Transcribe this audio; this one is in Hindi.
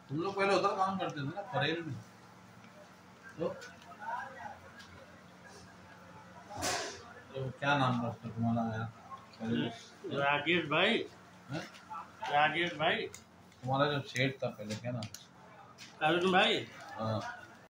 तुम लोग पहले उधर काम करते थे ना, परेल में। तो क्या नाम था उसका तुम्हारा यार? राजेश भाई। राजेश भाई तुम्हारा जो सेठ था पहले, क्या नाम? अरुण भाई। हाँ